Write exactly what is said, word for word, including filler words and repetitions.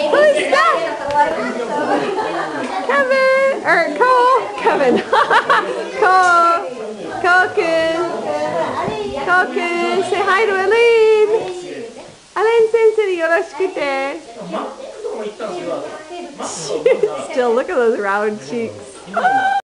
Who's that? Kevin or Cole? Kevin. Cole. Cole-kun. Cole-kun. Say hi to Elaine. Elaine senseiによろしくて. Still look at those round cheeks.